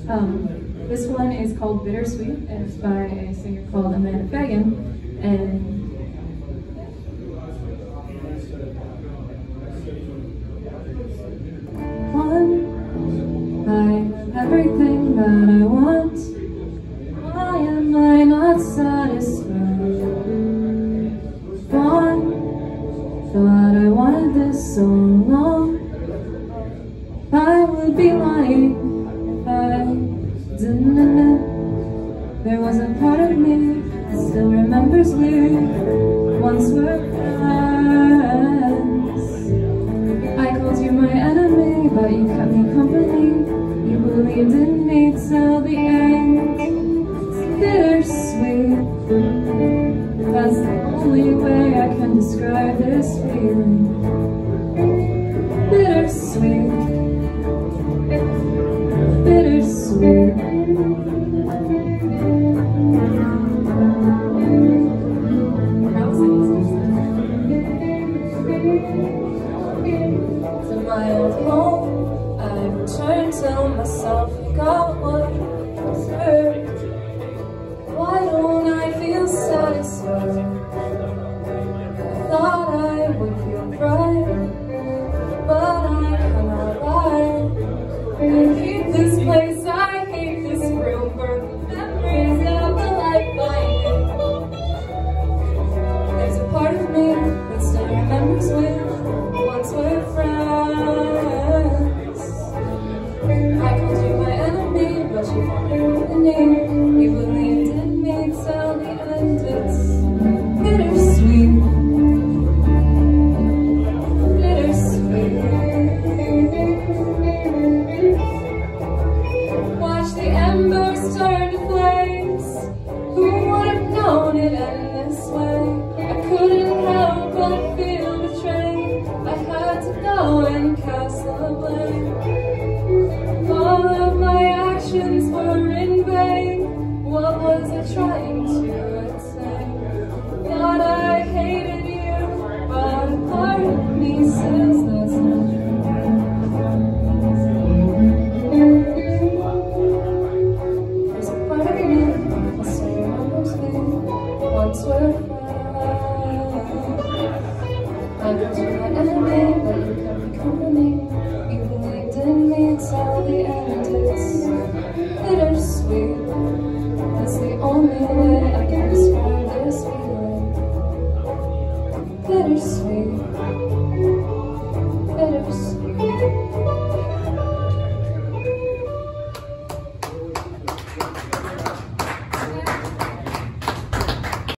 This one is called Bittersweet, and it's by a singer called Fagan, and I have everything that I want. Why am I not satisfied? Thought I wanted this so long. I would be lying if I didn't admit there was a part of me that still remembers we once were friends. I called you my enemy, but you kept me company. You believed in me till the end. It's bittersweet. That's the only way I can describe this feeling. Bittersweet. Bittersweet. To my old home I returned, tell myself you got what you deserve. Why don't I feel satisfied? I thought I would feel pride, but I cannot lie. I hate this place, I hate this room, burn memories of the life I knew. There's a part of me that still remembers when once we're friends. I called you my enemy, but you found me.